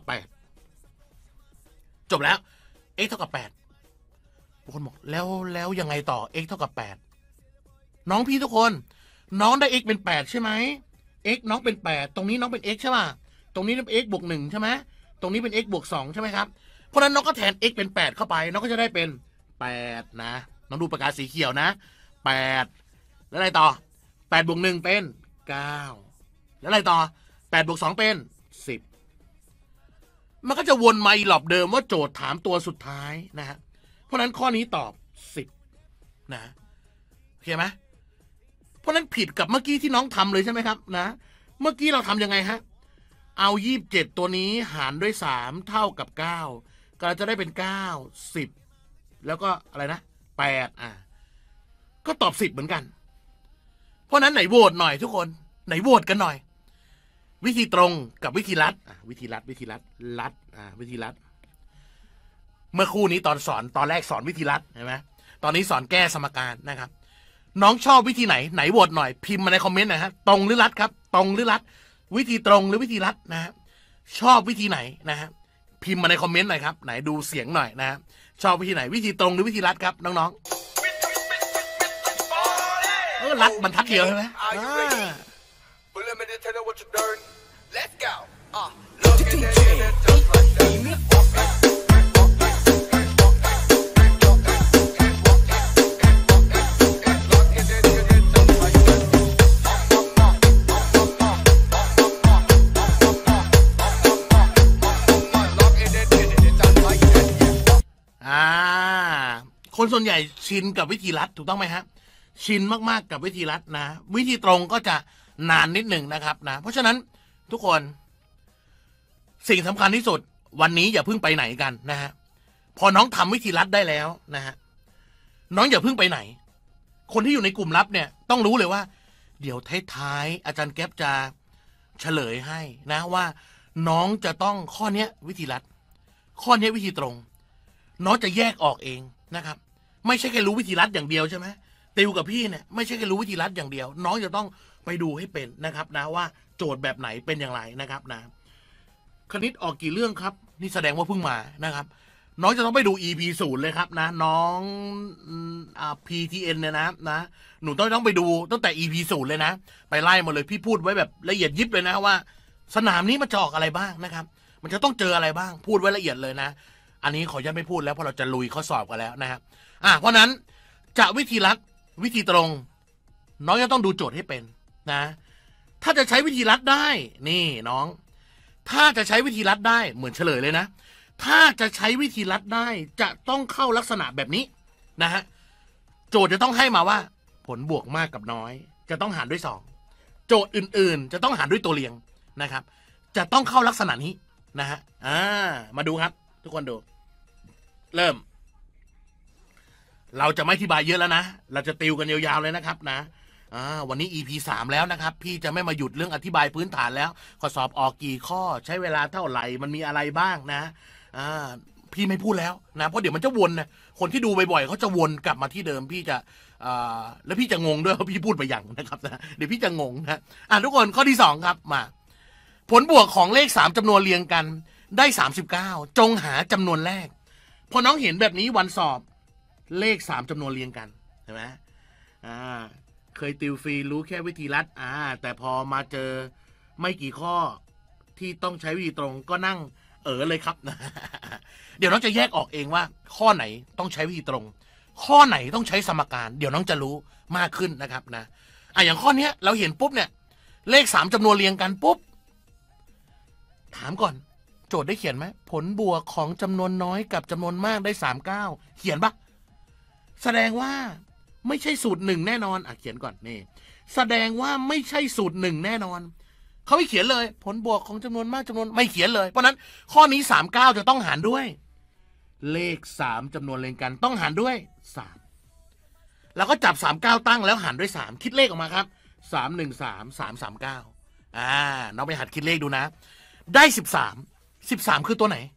8จบแล้ว x เท่ากับบางคนบอกแล้วยังไงต่อ x เท่ากับ8น้องพี่ทุกคนน้องได้ x เป็น8ใช่ไหม x น้องเป็น8ตรงนี้น้องเป็น x ใช่ป่ะตรงนี้เป็น x บวก1ใช่ไหมตรงนี้เป็น x บวก2ใช่ไหมครับเพราะนั้นน้องก็แทน x เป็น8เข้าไปน้องก็จะได้เป็น8นะน้องดูปากกาสีเขียวนะ8แล้วอะไรต่อ8บวก1เป็น9แล้วอะไรต่อ8บวก2เป็น10มันก็จะวนมาอีหลอบเดิมว่าโจทย์ถามตัวสุดท้ายนะฮะเพราะนั้นข้อนี้ตอบ10นะโอเคไหมเพราะนั้นผิดกับเมื่อกี้ที่น้องทำเลยใช่ไหมครับนะเมื่อกี้เราทำยังไงฮะเอา27ตัวนี้หารด้วย3เท่ากับ9ก็จะได้เป็น9 10แล้วก็อะไรนะ8ก็ตอบ10เหมือนกันเพราะนั้นไหนโหวตหน่อยทุกคนไหนโหวตกันหน่อยวิธีตรงกับวิธีลัดวิธีลัดวิธีลัดเมื่อคู่นี้ตอนแรกสอนวิธีลัดใช่ไหมตอนนี้สอนแก้สมการนะครับน้องชอบวิธีไหนโหวตหน่อยพิมพ์มาในคอมเมนต์หน่อยฮะตรงหรือลัดครับตรงหรือลัดวิธีตรงหรือวิธีลัดนะฮะชอบวิธีไหนนะฮะพิมพ์มาในคอมเมนต์หน่อยครับไหนดูเสียงหน่อยนะฮะชอบวิธีไหนวิธีตรงหรือวิธีลัดครับน้องๆลัดบรรทัดเดียวใช่ไหมคนส่วนใหญ่ชินกับวิธีลัดถูกต้องไหมฮะชินมากๆกับวิธีลัดนะวิธีตรงก็จะนานนิดหนึ่งนะครับนะเพราะฉะนั้นทุกคนสิ่งสำคัญที่สุดวันนี้อย่าเพิ่งไปไหนกันนะฮะพอน้องทำวิธีลัดได้แล้วนะฮะน้องอย่าเพิ่งไปไหนคนที่อยู่ในกลุ่มลับเนี่ยต้องรู้เลยว่าเดี๋ยวท้ายๆอาจารย์แก๊ปจะเฉลยให้นะว่าน้องจะต้องข้อนี้วิธีลัดข้อนี้วิธีตรงน้องจะแยกออกเองนะครับไม่ใช่แค่รู้วิธีลัดอย่างเดียวใช่ไหมติวกับพี่เนี่ยไม่ใช่แค่รู้วิธีลัดอย่างเดียวน้องจะต้องไปดูให้เป็นนะครับนะว่าโจทย์แบบไหนเป็นอย่างไรนะครับนะคณิตออกกี่เรื่องครับนี่แสดงว่าเพิ่งมานะครับน้องจะต้องไปดู EP 0เลยครับนะน้องPTN เนี่ยนะหนูต้องไปดูตั้งแต่ EP 0เลยนะไปไล่หมดเลยพี่พูดไว้แบบละเอียดยิบเลยนะว่าสนามนี้มันจะออกอะไรบ้างนะครับมันจะต้องเจออะไรบ้างพูดไว้ละเอียดเลยนะอันนี้ขออนุญาตไม่พูดแล้วเพราะเราจะลุยข้อสอบกันแล้วนะครับเพราะนั้นจะวิธีลัดวิธีตรงน้องจะต้องดูโจทย์ให้เป็นนะถ้าจะใช้วิธีลัดได้นี่น้องถ้าจะใช้วิธีลัดได้เหมือนเฉลยเลยนะถ้าจะใช้วิธีลัดได้จะต้องเข้าลักษณะแบบนี้นะฮะโจทย์จะต้องให้มาว่าผลบวกมากกับน้อยจะต้องหารด้วย2โจทย์อื่นๆจะต้องหารด้วยตัวเรียงนะครับจะต้องเข้าลักษณะนี้นะฮะมาดูครับทุกคนดูเริ่มเราจะไม่อธิบายเยอะแล้วนะเราจะติวกันยาวๆเลยนะครับนะวันนี้ EP 3แล้วนะครับพี่จะไม่มาหยุดเรื่องอธิบายพื้นฐานแล้วข้อสอบออกกี่ข้อใช้เวลาเท่าไหร่มันมีอะไรบ้างนะพี่ไม่พูดแล้วนะเพราะเดี๋ยวมันจะวนนะคนที่ดูบ่อยๆเขาจะวนกลับมาที่เดิมพี่จะแล้วพี่จะงงด้วยว่าพี่พูดไปอย่างนะครับนะเดี๋ยวพี่จะงงนะทุกคนข้อที่2ครับมาผลบวกของเลข3จำนวนเรียงกันได้39จงหาจำนวนแรกพอน้องเห็นแบบนี้วันสอบเลข3จำนวนเรียงกันใช่ไหมเคยติวฟรีรู้แค่วิธีรัดแต่พอมาเจอไม่กี่ข้อที่ต้องใช้วิธีตรงก็นั่งเลยครับนะ เดี๋ยวน้องจะแยกออกเองว่าข้อไหนต้องใช้วิธีตรงข้อไหนต้องใช้สมการเดี๋ยวน้องจะรู้มากขึ้นนะครับนะอย่างข้อนี้เราเห็นปุ๊บเนี่ยเลข3จำนวนเรียงกันปุ๊บถามก่อนโจทย์ได้เขียนไหมผลบวกของจำนวนน้อยกับจำนวนมากได้39เขียนปะแสดงว่าไม่ใช่สูตร1แน่นอนเขียนก่อนนี่แสดงว่าไม่ใช่สูตร1แน่นอนเขาไม่เขียนเลยผลบวกของจำนวนมากจำนวนไม่เขียนเลยเพราะนั้นข้อนี้39จะต้องหารด้วยเลข3จำนวนเรียงกันต้องหารด้วย3แล้วก็จับ39ตั้งแล้วหารด้วย3คิดเลขออกมาครับ313 339น้องไปหัดคิดเลขดูนะได้13คือตัวไหน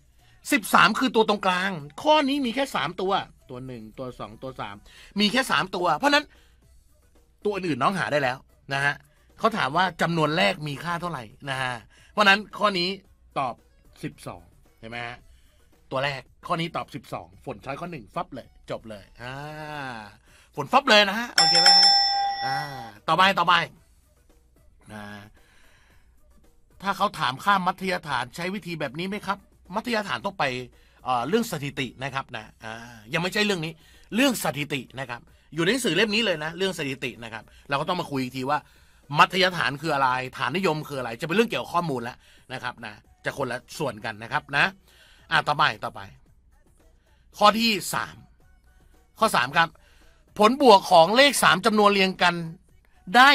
13คือตัวตรงกลางข้อนี้มีแค่3ตัว1ตัว2ตัว3มีแค่3ตัวเพราะนั้นตัวอื่นน้องหาได้แล้วนะฮะเขาถามว่าจำนวนแรกมีค่าเท่าไหร่นะฮะเพราะนั้นข้อนี้ตอบ12เห็นไหมฮะตัวแรกข้อนี้ตอบ12ฝนช้อยข้อ1ฟับเลยจบเลยฝนฟับเลยนะฮะโอเคไหมฮะต่อไปนะถ้าเขาถามค่ามัธยฐานใช้วิธีแบบนี้ไหมครับมัธยฐานต้องไปเรื่องสถิตินะครับนะยังไม่ใช่เรื่องนี้เรื่องสถิตินะครับอยู่ในหนังสือเล่มนี้เลยนะเรื่องสถิตินะครับเราก็ต้องมาคุยอีกทีว่ามัธยฐานคืออะไรฐานนิยมคืออะไรจะเป็นเรื่องเกี่ยวกับข้อมูลแล้วนะครับนะจะคนละส่วนกันนะครับนะต่อไปข้อที่3ข้อ3ครับผลบวกของเลข3จำนวนเรียงกันได้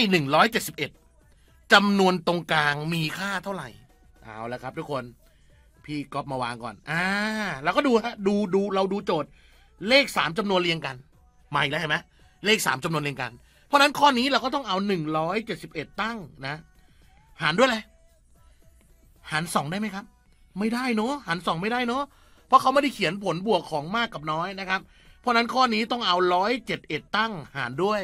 171จำนวนตรงกลางมีค่าเท่าไหร่เอาละครับทุกคนพี่ก๊อปมาวางก่อนแล้วก็ดูฮะดูเราดูโจทย์เลข3จำนวนเรียงกันมาอีกแล้วเห็นไหมเลข3จำนวนเรียงกันเพราะนั้นข้อนี้เราก็ต้องเอา171ตั้งนะหารด้วยอะไรหาร2ได้ไหมครับไม่ได้เนาะหาร2ไม่ได้เนาะเพราะเขาไม่ได้เขียนผลบวกของมากกับน้อยนะครับเพราะนั้นข้อนี้ต้องเอา171ตั้งหารด้วย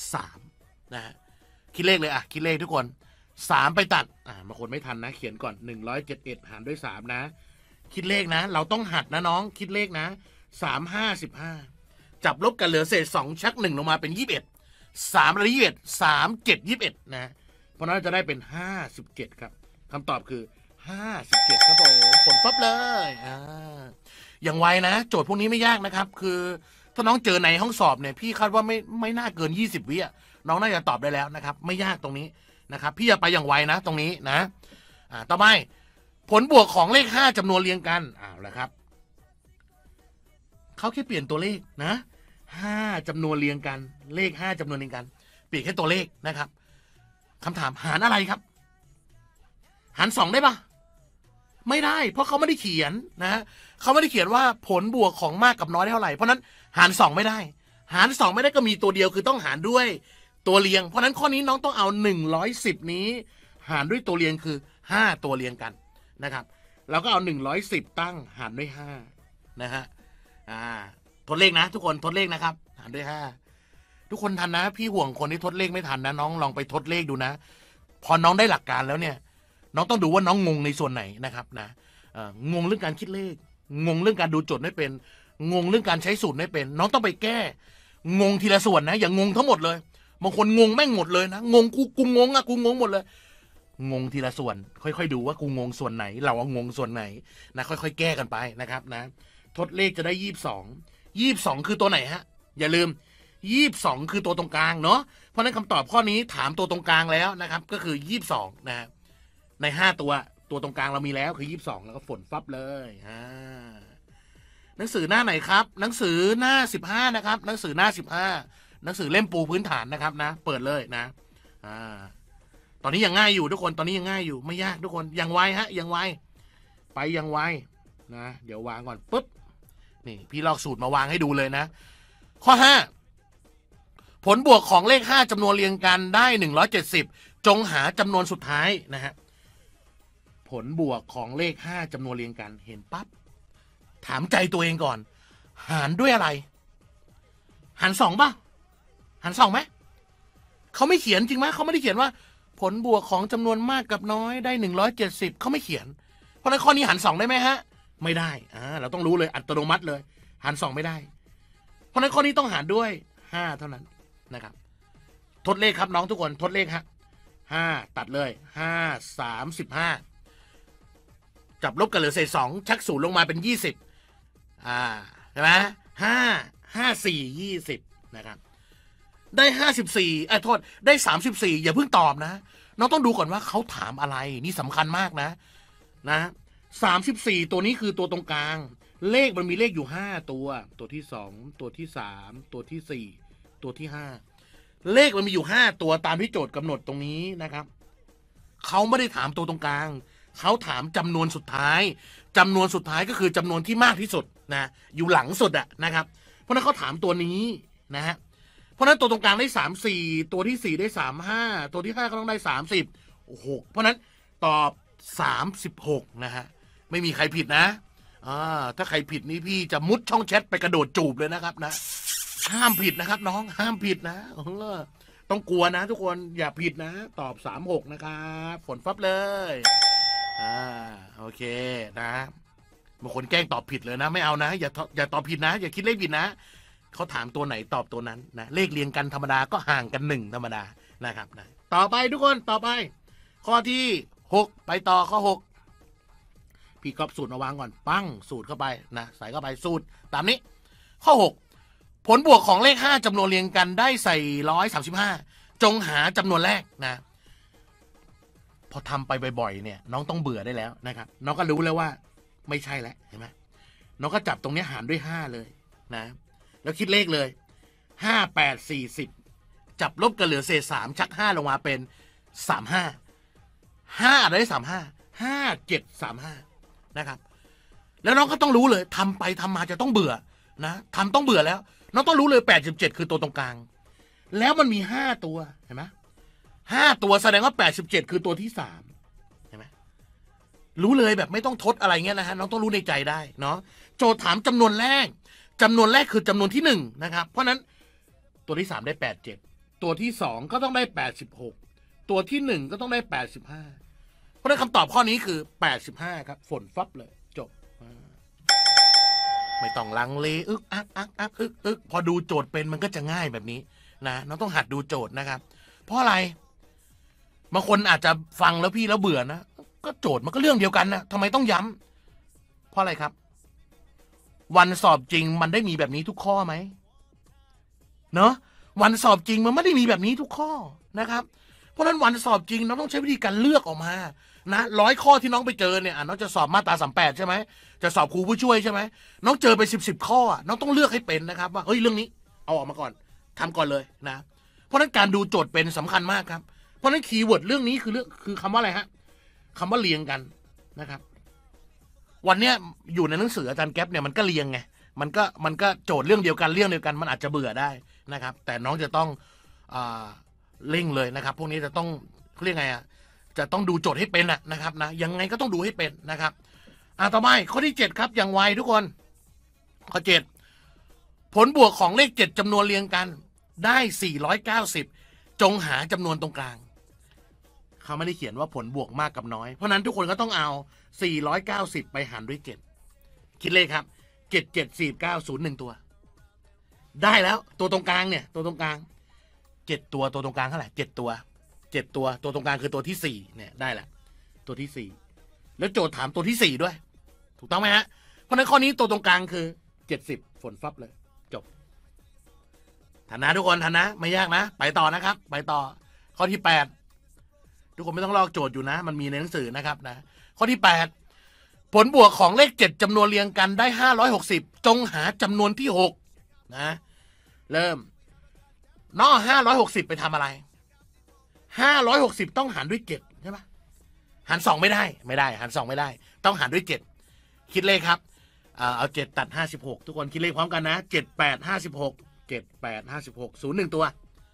3นะคิดเลขเลยคิดเลขทุกคน3ไปตัดบางคนไม่ทันนะเขียนก่อน171หารด้วย3นะคิดเลขนะเราต้องหัดนะน้องคิดเลขนะ3 5 15จับลบกันเหลือเศษ2ชัก1ลงมาเป็น21 3อะไร21 3 7 21นะเพราะนั้นจะได้เป็น57ครับคำตอบคือ57ครับผมผลปั๊บเลยอย่างไวนะโจทย์พวกนี้ไม่ยากนะครับคือถ้าน้องเจอในห้องสอบเนี่ยพี่คาดว่าไม่น่าเกิน20 วิน้องน่าจะตอบได้แล้วนะครับไม่ยากตรงนี้นะครับพี่จะไปอย่างไวนะตรงนี้นะต่อไปผลบวกของเลข5จำนวนเรียงกันแล้วครับเขาแค่เปลี่ยนตัวเลขนะ5จำนวนเรียงกันเลข5จำนวนเรียงกันเปลี่ยนแค่ตัวเลขนะครับคำถามหารอะไรครับหาร2ได้ปะไม่ได้เพราะเขาไม่ได้เขียนนะเขาไม่ได้เขียนว่าผลบวกของมากกับน้อยได้เท่าไหร่เพราะนั้นหาร2ไม่ได้หาร2ไม่ได้ก็มีตัวเดียวคือต้องหารด้วยตัวเรียงเพราะนั้นข้อนี้น้องต้องเอา110นี้หารด้วยตัวเรียงคือ5ตัวเรียงกันนะครับเราก็เอา110ตั้งหารด้วย5นะฮะทดเลขนะทุกคนทดเลขนะครับหารด้วย5ทุกคนทันนะพี่ห่วงคนที่ทดเลขไม่ทันนะน้องลองไปทดเลขดูนะพอน้องได้หลักการแล้วเนี่ยน้องต้องดูว่าน้องงงในส่วนไหนนะครับนะงงเรื่องการคิดเลขงงเรื่องการดูโจทย์ไม่เป็นงงเรื่องการใช้สูตรไม่เป็นน้องต้องไปแก้งงทีละส่วนนะอย่างงงทั้งหมดเลยบางคนงงแม่งหมดเลยนะงงกูงงกูงงหมดเลยงงทีละส่วนค่อยๆดูว่ากูงงส่วนไหนเรางงส่วนไหนนะค่อยๆแก้กันไปนะครับนะทดเลขจะได้22คือตัวไหนฮะอย่าลืม22คือตัวตรงกลางเนาะเพราะนั้นคำตอบข้อนี้ถามตัวตรงกลางแล้วนะครับก็คือ22นะใน5ตัวตรงกลางเรามีแล้วคือ22แล้วก็ฝนฟับเลยหนังสือหน้าไหนครับหนังสือหน้า15นะครับหนังสือหน้า15หนังสือเล่มปูพื้นฐานนะครับนะเปิดเลยนะตอนนี้ยังง่ายอยู่ทุกคนตอนนี้ยังง่ายอยู่ไม่ยากทุกคนยังไวฮะยังไวไปยังไวนะเดี๋ยววางก่อนปุ๊บนี่พี่ลอกสูตรมาวางให้ดูเลยนะข้อ5ผผลบวกของเลข5จำนวนเรียงกันได้170จงหาจำนวนสุดท้ายนะฮะผลบวกของเลข5จำนวนเรียงกันเห็นปั๊บถามใจตัวเองก่อนหารด้วยอะไรหาร2ป่ะหาร2ไหมเขาไม่เขียนจริงไหมเขาไม่ได้เขียนว่าผลบวกของจำนวนมากกับน้อยได้170เขาไม่เขียนเพราะฉะนั้นข้อนี้หาร2ได้ไหมฮะไม่ได้เราต้องรู้เลยอัตโนมัติเลยหาร2ไม่ได้เพราะฉะนั้นข้อนี้ต้องหารด้วย5เท่านั้นนะครับทดเลขครับน้องทุกคนทดเลขฮะ5ตัดเลย5 35จับลบกันเหลือเศษ2ชัก0ลงมาเป็น20ใช่ไหม5 4 20นะครับได้54โทษได้34อย่าเพิ่งตอบนะน้องต้องดูก่อนว่าเขาถามอะไรนี่สำคัญมากนะ34ตัวนี้คือตัวตรงกลางเลขมันมีเลขอยู่5ตัวที่2ตัวที่3ตัวที่4ตัวที่5เลขมันมีอยู่5ตัวตามที่โจทย์กำหนดตรงนี้นะครับเขาไม่ได้ถามตัวตรงกลางเขาถามจำนวนสุดท้ายจำนวนสุดท้ายก็คือจำนวนที่มากที่สุดนะอยู่หลังสุดนะครับเพราะนั้นเขาถามตัวนี้นะฮะเพราะนั้นตัวตรงกลางได้34ตัวที่4ได้35ตัวที่5ก็ต้องได้30โอ้โหเพราะนั้นตอบ36นะฮะไม่มีใครผิดนะถ้าใครผิดนี่พี่จะมุดช่องแชทไปกระโดดจูบเลยนะครับนะห้ามผิดนะครับน้องห้ามผิดนะต้องกลัวนะทุกคนอย่าผิดนะตอบ36นะครับฝนฟับเลยโอเคนะบางคนแกล้งตอบผิดเลยนะไม่เอานะอย่าตอบผิดนะอย่าคิดเลขผิดนะเขาถามตัวไหนตอบตัวนั้นนะเลขเรียงกันธรรมดาก็ห่างกัน1ธรรมดานะครับนะต่อไปทุกคนต่อไปข้อที่6ไปต่อข้อ6พี่ก๊อปสูตรมาวางก่อนปั้งสูตรเข้าไปนะใส่เข้าไปสูตรตามนี้ข้อ6ผลบวกของเลข5จำนวนเรียงกันได้ใส่135จงหาจำนวนแรกนะพอทำไปบ่อยๆเนี่ยน้องต้องเบื่อได้แล้วนะครับน้องก็รู้แล้วว่าไม่ใช่แล้วเห็นไหมน้องก็จับตรงนี้หารด้วย5เลยนะแล้วคิดเลขเลย5 8 40จับลบกันเหลือเศษ3ชัก5ลงมาเป็น35 5ได้35 5 7 35นะครับแล้วน้องก็ต้องรู้เลยทำไปทำมาจะต้องเบื่อนะทำต้องเบื่อแล้วน้องต้องรู้เลย87คือตัวตรงกลางแล้วมันมี5ตัวเห็นไหม5ตัวแสดงว่า87คือตัวที่3เห็นไหมรู้เลยแบบไม่ต้องทดอะไรเงี้ยนะฮะน้องต้องรู้ในใจได้เนาะโจทย์ถามจำนวนแรกคือจำนวนที่1นะครับเพราะนั้นตัวที่3ได้87ตัวที่2ก็ต้องได้86ตัวที่1ก็ต้องได้85เพราะนั้นคำตอบข้อนี้คือ85ครับฝนฟับเลยจบไม่ต้องลังเลอึกพอดูโจทย์เป็นมันก็จะง่ายแบบนี้นะน้องต้องหัดดูโจทย์นะครับเพราะอะไรบางคนอาจจะฟังแล้วพี่แล้วเบื่อนะก็โจทย์มันก็เรื่องเดียวกันนะทำไมต้องย้ำเพราะอะไรครับวันสอบจริงมันได้มีแบบนี้ทุกข้อไหมเนาะวันสอบจริงมันไม่ได้มีแบบนี้ทุกข้อนะครับเพราะฉะนั้นวันสอบจริงน้องต้องใช้วิธีการเลือกออกมานะ100ข้อที่น้องไปเจอเนี่ยน้องจะสอบมาตรา38ใช่ไหมจะสอบครูผู้ช่วยใช่ไหมน้องเจอไป10ข้อน้องต้องเลือกให้เป็นนะครับว่าเฮ้ยเรื่องนี้เอาออกมาก่อนทำก่อนเลยนะเพราะฉะนั้นการดูโจทย์เป็นสำคัญมากครับเพราะฉะนั้นคีย์เวิร์ดเรื่องนี้คือคำว่าอะไรฮะคำว่าเรียงกันนะครับวันเนี้ยอยู่ในหนังสืออาจารย์แก๊ปเนี่ยมันก็เรียงไงมันก็โจทย์เรื่องเดียวกันมันอาจจะเบื่อได้นะครับแต่น้องจะต้องเร่งเลยนะครับพวกนี้จะต้องเรียกไงจะต้องดูโจทย์ให้เป็นนะครับนะยังไงก็ต้องดูให้เป็นนะครับต่อไปข้อที่7ครับอย่างไวทุกคนข้อ7ผลบวกของเลข7จำนวนเรียงกันได้490จงหาจำนวนตรงกลางเขาไม่ได้เขียนว่าผลบวกมากกับน้อยเพราะนั้นทุกคนก็ต้องเอา490ไปหารด้วย7คิดเลขครับ774901ตัวได้แล้วตัวตรงกลางเนี่ยตัวตรงกลาง7ตัวตรงกลางเท่าไหร่7ตัวตัวตรงกลางคือตัวที่4เนี่ยได้แหละตัวที่4แล้วโจทย์ถามตัวที่4ด้วยถูกต้องไหมฮะเพราะนั้นข้อนี้ตัวตรงกลางคือ70ฝนฟับเลยจบทันนะทุกคนทันนะไม่ยากนะไปต่อนะครับไปต่อข้อที่8ทุกคนไม่ต้องลอกโจทย์อยู่นะมันมีในหนังสือนะครับนะข้อที่8ผลบวกของเลข7จำนวนเรียงกันได้560จงหาจำนวนที่6นะเริ่มนอก560ไปทำอะไร560ต้องหารด้วย7ใช่ไหมหาร2ไม่ได้หาร2ไม่ได้ต้องหารด้วย7คิดเลขครับเอา7ตัด56ทุกคนคิดเลขพร้อมกันนะ7 8 56 7 8 56 01ตัว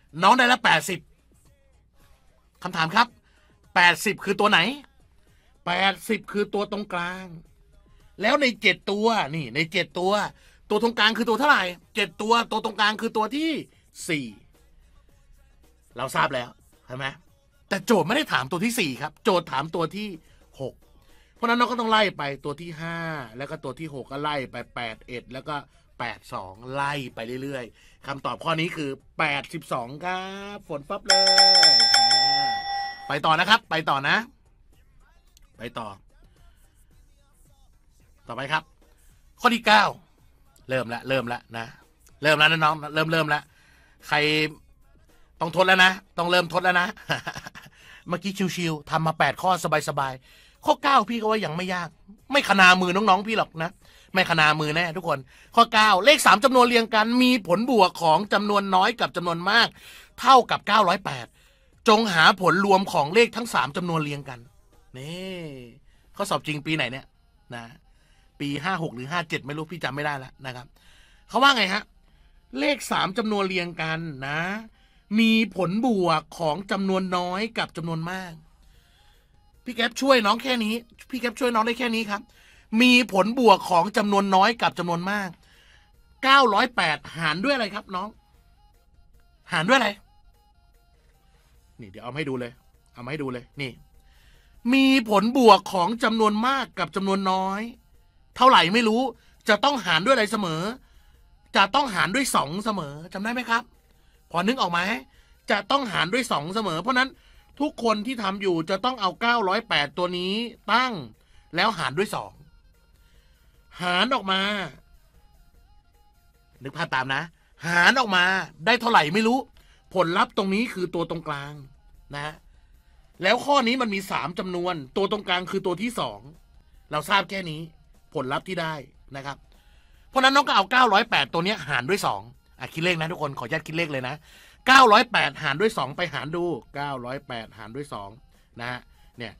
น้องได้ละ80คำถามครับ80คือตัวไหน80คือตัวตรงกลางแล้วใน7ตัวนี่ใน7ตัวตัวตรงกลางคือตัวเท่าไหร่7ตัวตัวตรงกลางคือตัวที่4เราทราบแล้วใช่ไหมแต่โจทย์ไม่ได้ถามตัวที่4ครับโจทย์ถามตัวที่6เพราะนั้นเราก็ต้องไล่ไปตัวที่5แล้วก็ตัวที่6ก็ไล่ไป81แล้วก็82ไล่ไปเรื่อยๆคำตอบข้อนี้คือ82ครับฝนปั๊บเลยไปต่อนะครับไปต่อนะไปต่อไปครับข้อที่9เริ่มแล้วนะเริ่มแล้วนะน้องเริ่มแล้วใครต้องทดแล้วนะต้องเริ่มทดแล้วนะ เมื่อกี้ชิวๆทำมา8ข้อสบายๆข้อ9พี่ก็ว่ายังไม่ยากไม่ขนามือน้องๆพี่หรอกนะไม่ขนามือแน่ทุกคนข้อ9เลข3จำนวนเรียงกันมีผลบวกของจำนวนน้อยกับจำนวนมากเท่ากับ908จงหาผลรวมของเลขทั้ง3จำนวนเรียงกันนี่ข้อสอบจริงปีไหนเนี่ยนะปี56หรือ57ไม่รู้พี่จำไม่ได้แล้วนะครับเขาว่าไงฮะเลข3จำนวนเรียงกันนะมีผลบวกของจำนวนน้อยกับจำนวนมากพี่แก๊ปช่วยน้องแค่นี้พี่แก๊ปช่วยน้องได้แค่นี้ครับมีผลบวกของจำนวนน้อยกับจำนวนมาก908หารด้วยอะไรครับน้องหารด้วยอะไรนี่เดี๋ยวเอามาให้ดูเลยนี่มีผลบวกของจำนวนมากกับจำนวนน้อยเท่าไหร่ไม่รู้จะต้องหารด้วยอะไรเสมอจะต้องหารด้วย2เสมอจำได้ไหมครับพอนึกออกไหมจะต้องหารด้วย2เสมอเพราะนั้นทุกคนที่ทำอยู่จะต้องเอา908ตัวนี้ตั้งแล้วหารด้วย2หารออกมานึกภาพตามนะหารออกมาได้เท่าไหร่ไม่รู้ผลลัพธ์ตรงนี้คือตัวตรงกลางนะแล้วข้อนี้มันมี3จำนวนตัวตรงกลางคือตัวที่2เราทราบแค่นี้ผลลัพธ์ที่ได้นะครับเพราะนั้นน้องก็เอา908ตัวนี้หารด้วย2คิดเลขนะทุกคนขออนุญาตคิดเลขเลยนะ908หารด้วย2ไปหารดู908หารด้วย2นะฮะเนี่ย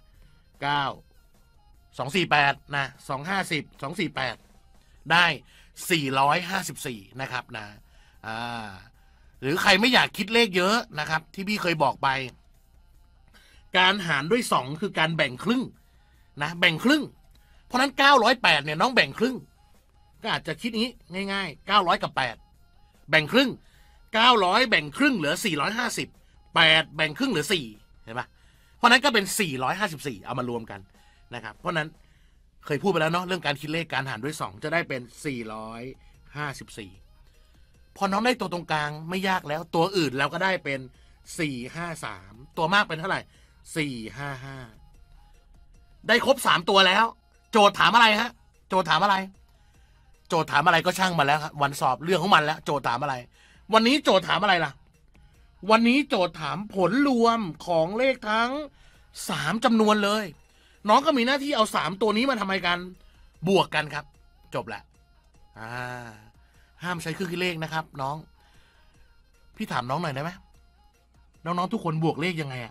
9 248นะ250 248ได้454นะครับนะหรือใครไม่อยากคิดเลขเยอะนะครับที่พี่เคยบอกไปการหารด้วย2คือการแบ่งครึ่งนะแบ่งครึ่งเพราะนั้น908เนี่ยน้องแบ่งครึ่งก็อาจจะคิดนี้ง่ายๆ900กับ8แบ่งครึ่ง900แบ่งครึ่งเหลือ450 8แบ่งครึ่งเหลือ4เห็นปะเพราะนั้นก็เป็น454เอามารวมกันนะครับเพราะนั้นเคยพูดไปแล้วเนาะเรื่องการคิดเลขการหารด้วย2จะได้เป็น454พอน้องได้ตัวตรงกลางไม่ยากแล้วตัวอื่นเราก็ได้เป็น453ตัวมากเป็นเท่าไหร่455ได้ครบ3ตัวแล้วโจทย์ถามอะไรฮะโจทย์ถามอะไรก็ช่างมาแล้วครับวันสอบเรื่องของมันแล้วโจทย์ถามอะไรวันนี้โจทย์ถามอะไรล่ะวันนี้โจทย์ถามผลรวมของเลขทั้ง3จำนวนเลยน้องก็มีหน้าที่เอา3ตัวนี้มาทำไมกันบวกกันครับจบแหละห้ามใช้เครื่องคิดเลขนะครับน้องพี่ถามน้องหน่อยได้ไหมน้องๆทุกคนบวกเลขยังไงอะ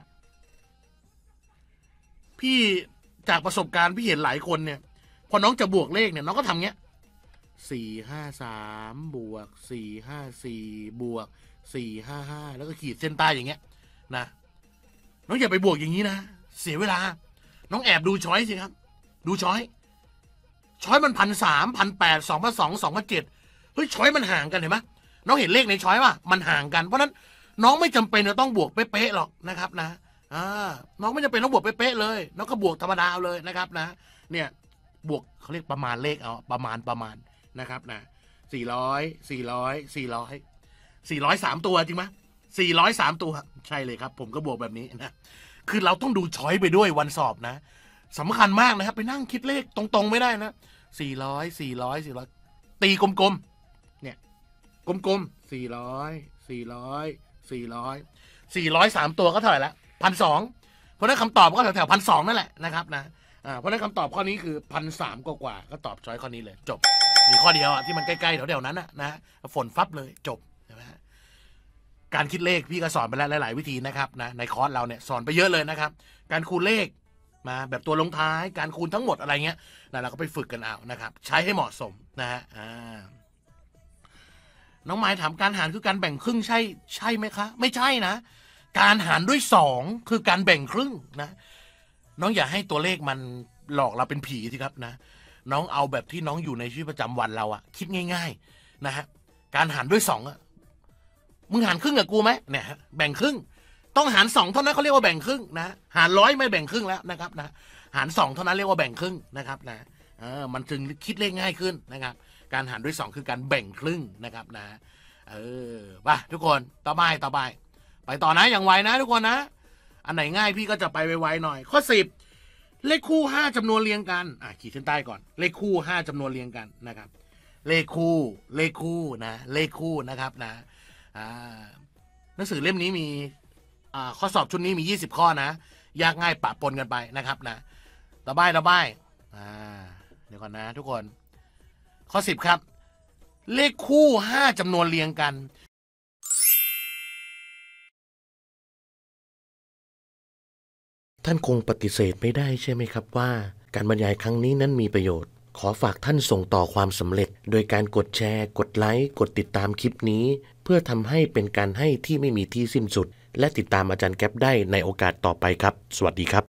พี่จากประสบการณ์พี่เห็นหลายคนเนี่ยพอน้องจะบวกเลขเนี่ยน้องก็ทำเงี้ย453บวก454บวก455แล้วก็ขีดเส้นใต้อย่างเงี้ยนะน้องอย่าไปบวกอย่างนี้นะเสียเวลาน้องแอบดูช้อยสิครับดูช้อยมัน1,300 1,800 2,200 2,700เฮ้ยช้อยมันห่างกันเห็นไหมน้องเห็นเลขในช้อยป่ะมันห่างกันเพราะนั้นน้องไม่จำเป็นจะต้องบวกเป๊ะๆหรอกนะครับนะน้องไม่จำเป็นต้องบวกเป๊ะๆเลยน้องก็บวกธรรมดาเลยนะครับนะเนี่ยบวกเขาเรียกประมาณเลขเอาประมาณนะครับนะ400 3ตัวจริงไหม403ตัวใช่เลยครับผมก็บวกแบบนี้นะคือเราต้องดูช้อยไปด้วยวันสอบนะสำคัญมากนะครับไปนั่งคิดเลขตรงๆไม่ได้นะ400ตีกลมๆเนี่ยกลมๆ400 3ตัวก็เท่าไหร่ละ1,200เพราะนั้นคำตอบก็แถวๆ1,200นั่นแหละนะครับนะเพราะนั้นคำตอบข้อนี้คือ1,300กว่าก็ตอบช้อยข้อนี้เลยจบมีข้อเดียวที่มันใกล้ๆแถวๆนั้นนะฝนฟับเลยจบใช่ไหมการคิดเลขพี่ก็สอนไปแล้วหลายๆวิธีนะครับนะในคอร์สเราเนี่ยสอนไปเยอะเลยนะครับการคูณเลขมาแบบตัวลงท้ายการคูณทั้งหมดอะไรเงี้ยเราก็ไปฝึกกันเอานะครับใช้ให้เหมาะสมนะฮะน้องไม้ถามการหารคือการแบ่งครึ่งใช่ไหมคะไม่ใช่นะการหารด้วย2คือการแบ่งครึ่งนะน้องอย่าให้ตัวเลขมันหลอกเราเป็นผีสิครับนะน้องเอาแบบที่น้องอยู่ในชีวิตประจำวันเราอะคิดง่ายๆนะฮะการหารด้วย2อะมึงหารครึ่งกับกูไหมเนี่ยแบ่งครึ่งต้องหาร2เท่านั้นเขาเรียกว่าแบ่งครึ่งนะหาร100ไม่แบ่งครึ่งแล้วนะครับนะหาร2เท่านั้นเรียกว่าแบ่งครึ่งนะครับนะมันจึงคิดเลขง่ายขึ้นนะครับการหารด้วย2คือการแบ่งครึ่งนะครับนะไปทุกคนต่อไปไปต่อนะอย่างไวนะทุกคนนะอันไหนง่ายพี่ก็จะไปไวๆหน่อยข้อ10เลขคู่5จำนวนเรียงกันขีดเส้นใต้ก่อนเลขคู่5จำนวนเรียงกันนะครับเลขคู่นะเลขคู่นะครับนะหนังสือเล่มนี้มีข้อสอบชุดนี้มี20ข้อนะยากง่ายปะปนกันไปนะครับนะต่อไปเดี๋ยวก่อนนะทุกคนข้อ10ครับเลขคู่5จำนวนเรียงกันท่านคงปฏิเสธไม่ได้ใช่ไหมครับว่าการบรรยายครั้งนี้นั้นมีประโยชน์ขอฝากท่านส่งต่อความสำเร็จโดยการกดแชร์กดไลค์กดติดตามคลิปนี้เพื่อทำให้เป็นการให้ที่ไม่มีที่สิ้นสุดและติดตามอาจารย์แก๊ปได้ในโอกาสต่อไปครับสวัสดีครับ